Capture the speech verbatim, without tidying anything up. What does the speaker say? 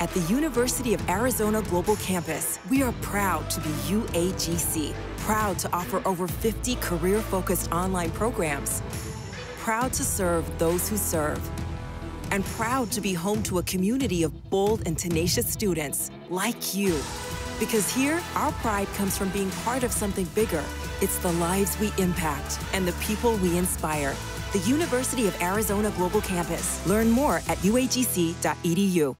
At the University of Arizona Global Campus, we are proud to be U A G C, proud to offer over fifty career-focused online programs, proud to serve those who serve, and proud to be home to a community of bold and tenacious students like you. Because here, our pride comes from being part of something bigger. It's the lives we impact and the people we inspire. The University of Arizona Global Campus. Learn more at U A G C dot E D U.